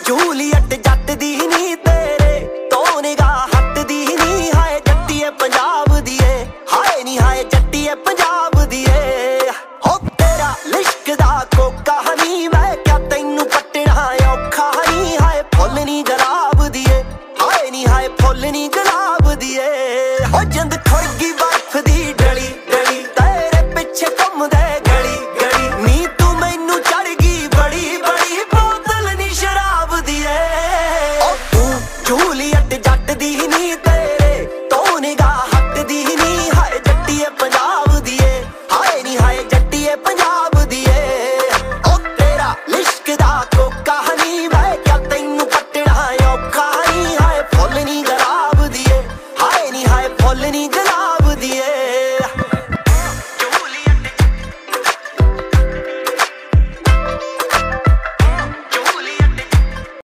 जूलीएट जट दी नी तेरे तो निगाह हट दी नी। हाय जट्टीए पंजाब दिए, हाय नी हाय जट्टीए पंजाब दिए। हो तेरा लिश्क दा